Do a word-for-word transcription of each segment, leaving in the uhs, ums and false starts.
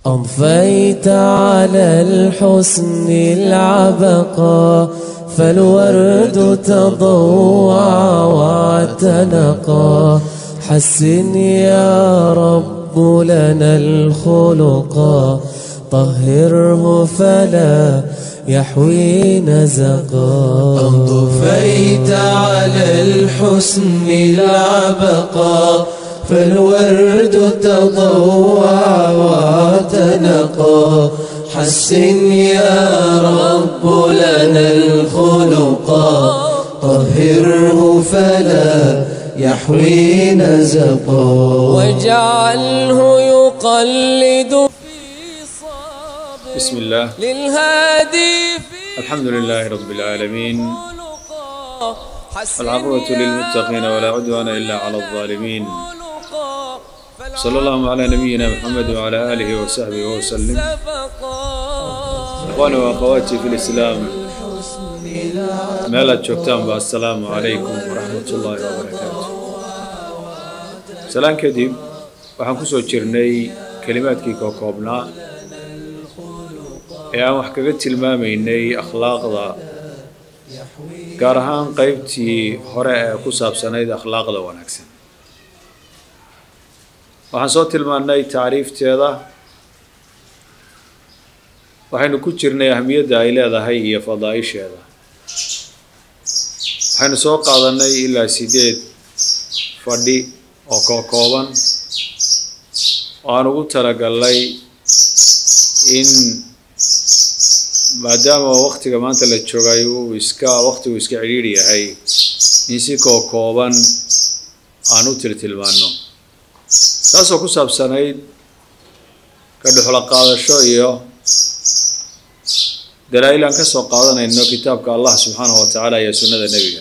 أضفيت على الحسن العبقى فالورد تضوع واعتنقا حسن يا رب لنا الخلقا طهره فلا يحوي نزقا أضفيت على الحسن العبقى فالورد تضوع واعتنقا حسن يا رب لنا الخلقا طهره فلا يحوي نزقا واجعله يقلد في صابر بسم الله للهادي في الحمد لله رب العالمين والعقبة للمتقين ولا عدوان إلا على الظالمين صلى الله على نبينا محمد وعلى آله وصحبه وسلم. إخواني وأخواتي في الإسلام مالا جوكتان السلام عليكم ورحمة الله وبركاته. سلام كديب waxaan ku soo jirnay kalimaadkii ka koobnaa ee aan wax kaga tilmaamaynay akhlaaqda gaar ahaan qaybtii hore ee ku saabsanayd akhlaaqda wanaagsan. waxaan soo tilmaannay taariifteeda, waxaynu ku jirnay ahmiyadda ay leedahay iyo fadaa'isheeda. waxaynu soo qaadanay ilaa sideed fadhi oo ka kooban oo aan ugu talagalnay in maadaama waqtiga maanta la joogayo uu iska waqtigu iska cidhiidhi yahay in si koo kooban aan u tiltilmaanno, taasoo ku saabsanayd ka dhuxla qaadasho iyo dalaa'il aan ka soo qaadanayno kitaabka allah subxaanahu wa tacaala iyo sunnada nebiga.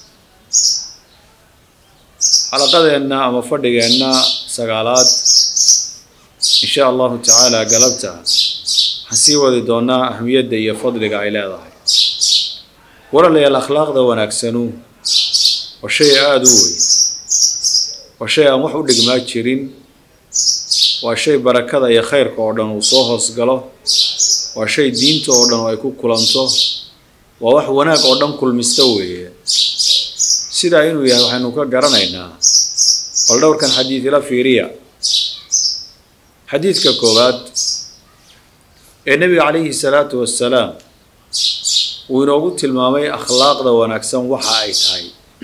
xalaqadeenna ama fadhigeenna sagaalaad insha allahu tacaala galabta waxaan sii wadi doonaa ahmiyadda iyo fadliga ay leedahay. walaalayaal, akhlaaqda wanaagsanu waa shay aada u weyn, waa shay aan wax u dhigmaa jirin, waa shay barakada iyo khayrka oo dhan uu soo hoos galo, waa shay diinta oo dhan oo ay ku kulanto, waa wax wanaag oo dhan kulmista weeye. sidaa inuu yahay waxaynu ka garanaynaa bal dhowrkan xadiid ila fiiriya. xadiidka koowaad ee nebiga calayhi salaatu wassalaam uu inoogu tilmaamay akhlaaqda wanaagsan waxa ay tahay.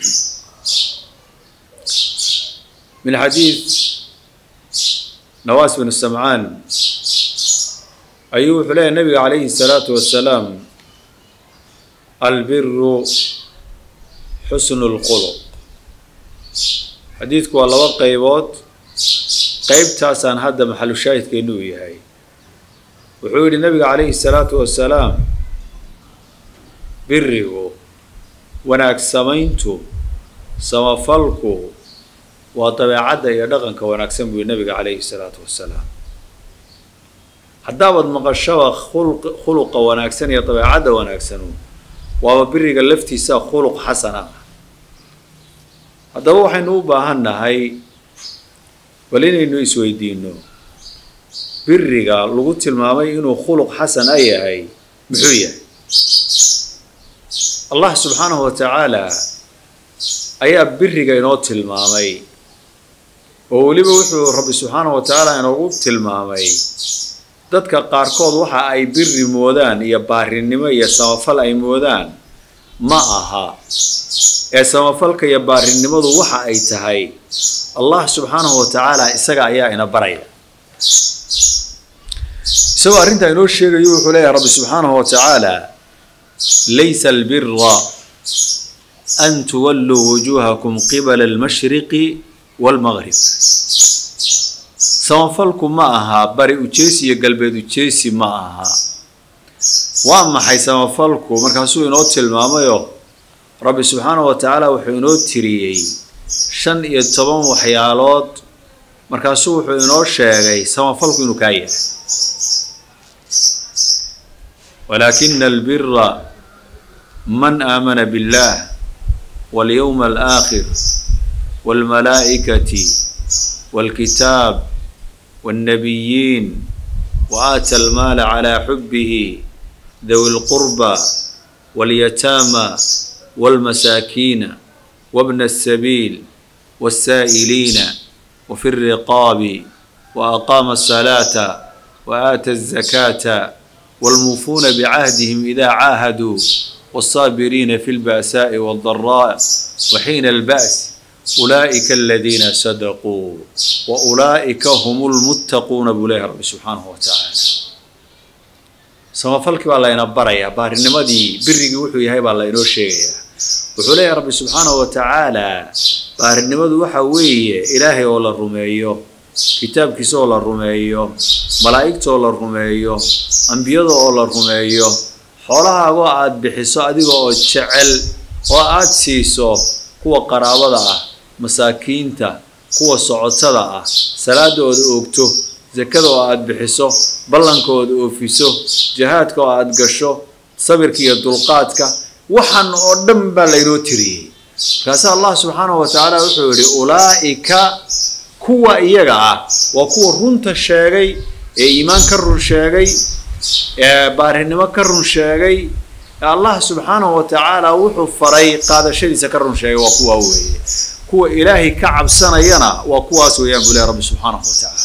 min xadiid nawaas bin samcaan ayuu wuxuu leeyahay nebiga calayhi salaatu wassalaam albiru xusnu lkhuluq. xadiidku waa laba qaybood, qaybtaasaan hadda maxalu shaahidkeenu u yahay. wuxuu yidhi nebiga calayhi salaatu wassalaam birigu, wanaag samayntu, samafalku waa dabeecadda iyo dhaqanka wanaagsan buu nebiga calayhi salaatu wassalaam. haddaabaad maqashaba khuluqa wanaagsan iyo dabeecadda wanaagsanu waaba biriga laftiisa khuluq xasan ah. haddaba waxaynu u baahan nahay bal inaynu isweydiino biriga lagu tilmaamay inuu khuluq xasan a yahay muxuu yahay. allah subxaanahu wa tacaala ayaa biriga inoo tilmaamay, oo weliba wuxuu rabbi subxaanahu wa tacaala inoogu tilmaamay dadka qaarkood waxa ay biri moodaan iyo baarinimo iyo samafal ay moodaan ma aha, ee samafalka iyo baarinimadu waxa ay tahay allah subxaanahu wa tacaala isaga ayaa ina baraya. isagoo arrintaa inoo sheegayo wuxuu leeyahay rabbi subxaanahu wa tacaala laysa albira an tuwalluu wujuuhakum qibala almashriqi waalmaghrib. samafalku ma aha bari ujeesi iyo galbeed ujeesi ma aha. waa maxay samafalku? markaasuu inoo tilmaamayo rabbi subxaanahu wa tacaala wuxuu inoo tiriyey shan iyo toban waxyaalood, markaasuu wuxuu inoo sheegay samafalku inuu kaa yahay. walaakina albira man aamana billah walyawma alaakhir والملائكة والكتاب والنبيين وآتى المال على حبه ذوي القربى واليتامى والمساكين وابن السبيل والسائلين وفي الرقاب وأقام الصلاة وآتى الزكاة والموفون بعهدهم إذا عاهدوا والصابرين في البأساء والضراء وحين البأس أولئك الذين صدقوا وأولئك هم المتقون بله رب سبحانه وتعالى. samafalkii baa layna barayaa baarinimadii birrigii wuxuu yahay baa laynoo sheegayaa wuxuu leeyahay rabbi subxaanahu wa tacaala baarinimadu waxa weeye ilaahay oo la rumeeyo kitaabkiisa oo la rumeeyo malaa'igta oo la rumeeyo ambiyada oo la rumeeyo xoolahaaga aad bixiso adiga oo jecel oo aad siiso kuwa qaraabada ah masaakiinta kuwa socotada ah salaadooda oogto zakada oo aad bixiso ballankooda oofiso jihaadka oo aad gasho sabirka iyo dulqaadka waxan oo dhan baa laynoo tiriyay kaas Allah subhanahu wa ta'ala wuxuu yiri ulaa'ika kuwa iyaga ah waa kuwa runta sheegay ee iimaan ka run sheegay ee baarinimo ka run sheegay Allah subhanahu wa ta'ala wuxuu faray qaadashadiisa ka run sheegay waa kuwa weeye kuwa ilaahi ka cabsanayana waa kuwaas weeyaan bulay rabbi subhanahu wa ta'ala.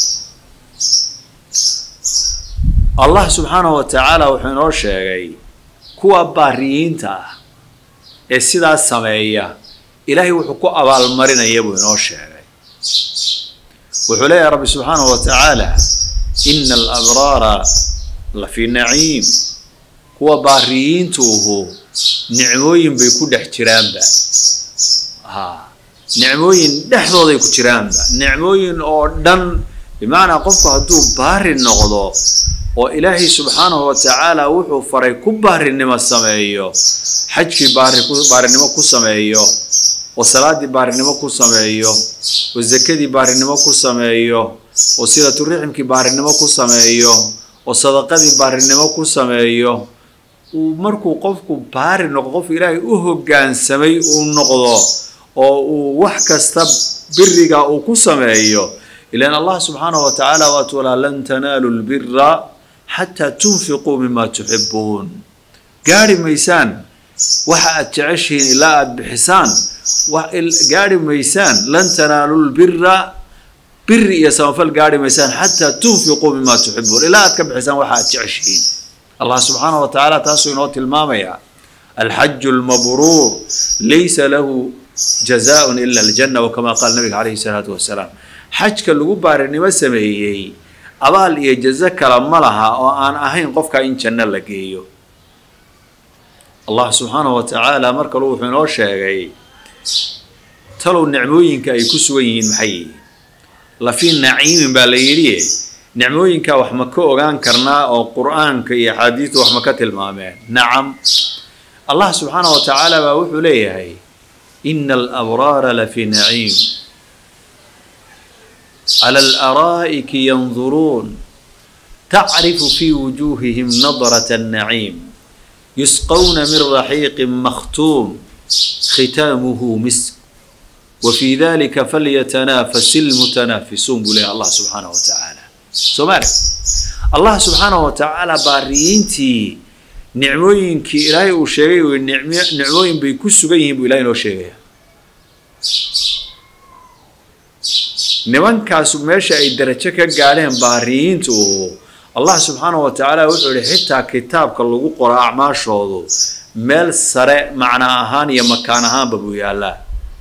Allah subhanahu wa ta'ala wuxuu inoo sheegay kuwa baariyiinta ah ee sidaas sameeya ilaahi wuxuu ku abaal marinaya buu inoo sheegay wuxuu leeyahay rabbi subhanahu wa ta'ala innal abrara la fi na'im kuwa baariyiintuhu nicmooyin bay ku dhex jiraanba ha nicmooyin dhexdooday ku jiraanba nicmooyin oo dhan bimaana qofku hadduu baari noqdo oo ilaahi subhanahu wa ta'ala wuxuu faray ku baarinimo sameeyo xajki baari ku baarinimo ku sameeyo oo salaadi baarinimo ku sameeyo oo zakadi baarinimo ku sameeyo oo silatu riximki baarinimo ku sameeyo oo sadaqadi baarinimo ku sameeyo uu markuu qofku baari noqdo qof ilaahi u hoggaansamay uu noqdo oo uu wax kasta birriga uu ku sameeyo ilaan Allah subhanahu wa ta'ala wa ta'ala lan tanalu albirra حتى تنفقوا مما تحبون قاري ميسان واحد تعيشين لا بحسان قاري ميسان لن تنالوا البر بر يسوفل قاري ميسان حتى تنفقوا مما تحبون لا أتكب حسان واحد تعيشين الله سبحانه وتعالى تاسو نوت المامية الحج المبرور ليس له جزاء إلا الجنة وكما قال النبي عليه الصلاة والسلام حج كاللغو بارني وسميه abaal iyo jaza kala malaha oo aan ahayn qofka in janna la geeyo Allah subhanahu wa ta'ala marka uu wuxuu noo sheegay talow nicmooyinka ay ku sugan yihiin maxay la fi naciim baa la yiri nicmooyinka wax ma ka ogaan karnaa oo quraanka iyo xadiis wax ma ka tilmaameen nacam Allah subhanahu wa ta'ala baa wuxuu leeyahay innal abrara la fi naciim على الأرائك ينظرون تعرف في وجوههم نظرة النعيم يسقون من رحيق مختوم ختامه مسك وفي ذلك فليتنافس المتنافسون بله الله سبحانه وتعالى سمعت الله سبحانه وتعالى بارينتي نعموين كي إلهي وشيء ونعموين بيكسو بيهم بإلهي وشيء nimankaasu meesha ay darajo ka gaareen baariyiintu Allah subhanahu wa ta'ala wuxuu leeyahay xitaa kitaabka lagu qoro acmaashoodu meel sare macna ahaan iyo makaan ahaan buu yaalaa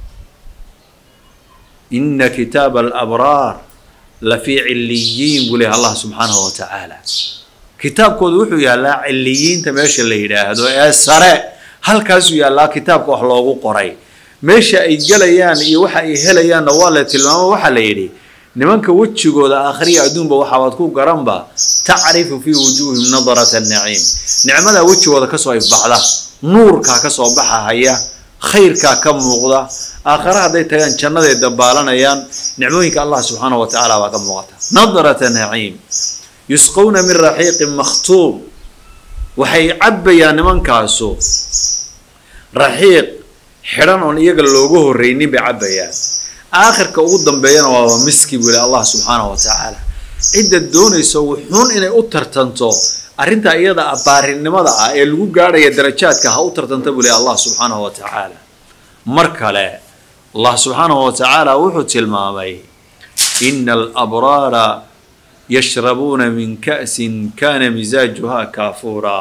inna kitab al-abrar la fi illiyin buu leeyahay Allah subhanahu wa ta'ala kitaabkoodu wuxuu yaalaa illiyiinta meesha la yiraahdo ee sare halkaas uu yaalaa kitaabka wax loogu qoray meesha ay galayaan iyo waxa ay helayaan waa la tilmaamo waxa la yiri nimanka wajigooda aakhiriya adduunba waxa wad ku garanba taarifu fi wujuhihim nadarata an-na'im nicmada wajigooda ka soo ifbaxda nuurka ka soo baxaya khayrka ka muuqda aakhiraha day tagaan jannada dabaalanayaan nicmooyinka Allah subhanahu wa ta'ala waa ka muuqata nadarata an-na'im yusqawna min rahiqin makhtum waxay cabayaan nimankaasu rahiq حرام أن يقل لوجوه الريني بعبية آخر كأود ضمبينا ومسكي بلا الله سبحانه وتعالى عدة دون يسوي حون إن أتر تنتو أرنت أيضا أبارين ماذا الوجار يدرجات كهأتر تنتبه لله الله سبحانه وتعالى مركلة الله سبحانه وتعالى وحط المامي إن الأبرار يشربون من كأس كان مزاجها كافورا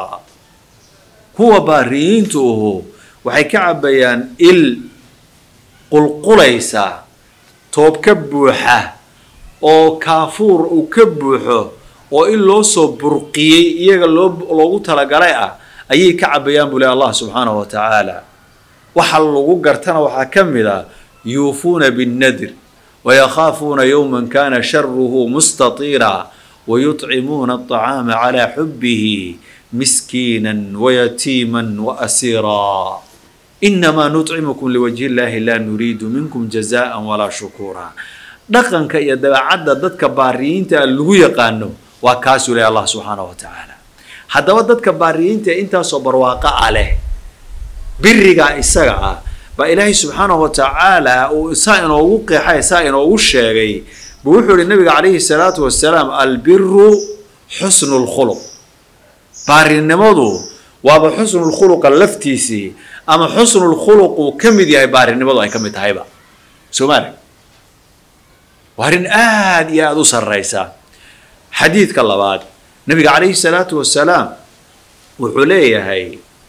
هو بارينته وحي كعب بيان إل قلقليسا توب كبوحة أو كافور أو كبوحة أو إلو سو برقي يغلو لوغو تلقرأ أي كعب بيان بولي الله سبحانه وتعالى وحل لوغو قرتنا وحكملا يوفون بالنذر ويخافون يوما كان شره مستطيرا ويطعمون الطعام على حبه مسكينا ويتيما وأسيرا إنما نطعمكم لوجه الله لا نريد منكم جزاء ولا شكورا دقن كي عدد ضدك بارين تلو يقانو وكاسو لله الله سبحانه وتعالى حتى ضدك بارين انت صبر واقع عليه برقا إسرع فإلهي سبحانه وتعالى وسائن ووقع حي سائن ووشيغي بوحور النبي عليه الصلاة والسلام البر حسن الخلق بارين نمضو وابا حسن الخلق اللفتيسي أما حسن الخلق كمد يا بارين نمضو أي كمد هايبا سومالك وهرين آد يا دوس الرئيسة حديث كاللباد النبي عليه الصلاة والسلام وحليه هاي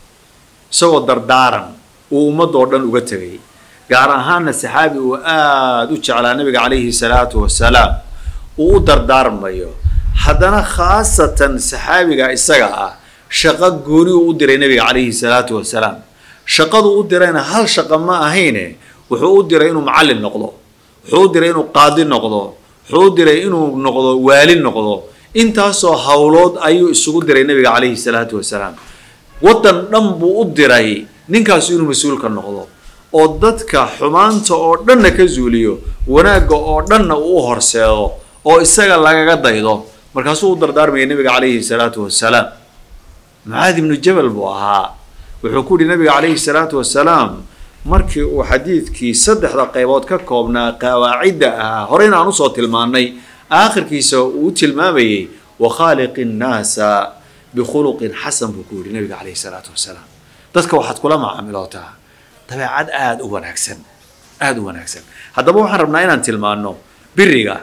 سوى الدردارا ومضى ودن وقتغي قارهان السحابي وآد وجعل النبي عليه الصلاة والسلام ودردار مايو حدنا خاصة السحابي إسقى شقق قولي ودري النبي عليه الصلاة والسلام شقق ودرينا هل شق ما هينه وحودري إنه معلم نقضه حودري إنه قاضي نقضه حودري إنه نقضه والي نقضه انت سو حولود أيو السقود دري النبي عليه الصلاة والسلام ودن نمبو ودري ninkaas inuu mas'uul ka noqdo oo dadka xumaanta oo dhanna ka zuuliyo wanaaga oo dhanna uu horseedo oo isaga lagaga daydo markaas uu dardaarmay nabiga kaleeyhi salaatu wassalaam Muaad ibn Jabal buu ahaa wuxuu ku yiri nabiga kaleeyhi salaatu wassalaam markii uu xadiidkii saddexda qaybood ka koobnaa qawaacida ah horeyna aanu soo tilmaanay aakhirkiisa uu tilmaamayay wa khaliqin naasa bi khuluqin hasan buu ku yiri nabiga kaleeyhi salaatu wassalaam dadka waxaad kula macaamilootaa dabeecad aad u wanaagsan aad u wanaagsan haddaba waxaan rabnaa inaan tilmaano biriga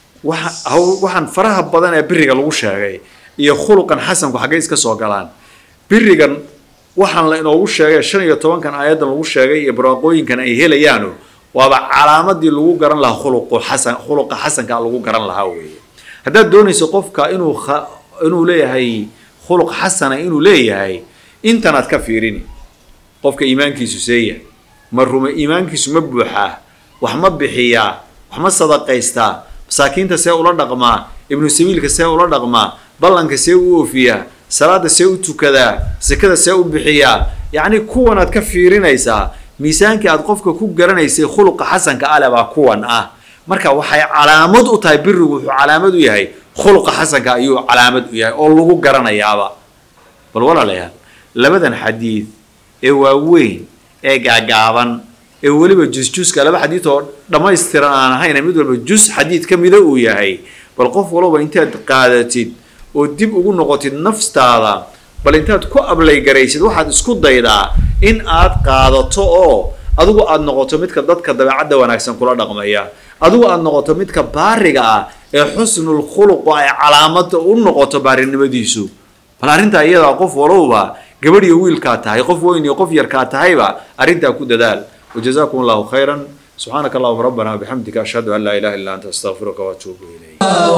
waxaan faraha badan ee biriga lagu sheegay iyo khuluqan xasanku xagee iska soo galaan birigan waxaan la inoogu sheegay shan iyo toban kan aayadan lagu sheegay iyo barwaaqooyinkan ay helayaan waaba calaamadii lagu garan lahaa khuluqo xasan khuluqa xasanka lagu garan lahaa weeye haddaad doonayso qofka inuu inuu leeyahay khuluq xasana inuu leeyahay intanaad ka fiirini qofka iimaankiisu seeya marruuma iimaankiisu ma buuxaa wax ma bixiyaa wax ma sadaqaystaa masaakiinta see ula dhaqmaa ibnu sabiilka see ula dhaqmaa ballanka see u oofiyaa salaada see u tukadaa zakada see u bixiyaa yacni kuwanaad ka fiirinaysaa miisaankii aad qofka ku garanaysay khuluqa xasanka ale baa kuwan ah marka waxay calaamad u tahay birigu wuxuu calaamad u yahay khuluqa xasanka ayuu calaamad u yahay oo lagu garanayaaba bal walaalayaal labadan xadiid ee waaweyn ee gaagaaban ee waliba jus-juska laba xadiid oo dhamaystiran aan ahayn mid walba jus xadiid ka mida uu yahay bal qof walba intaad qaadatid oo dib ugu noqotid naftaada bal intaad ku ablay garaysid waxaad isku daydaa in aad qaadato oo adigu aad noqoto midka dadka dabeecadda wanaagsan kula dhaqmaya adigu aad noqoto midka baariga ah ee xusnul khuluq ay calaamad u noqoto baarinimadiisu bal arinta iyada qof walba gabadh iyo wiil ka tahay qof weyn iyo qof yar ka tahayba arinta ku dadaal وجزاكم الله خيرا سبحانك اللهم ربنا وبحمدك أشهد أن لا إله إلا أنت أستغفرك وأتوب إليك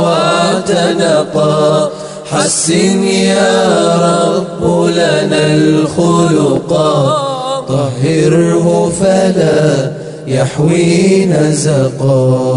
وتنقى حسن يا رب لنا الخلقا طهره فلا يحوي نزقا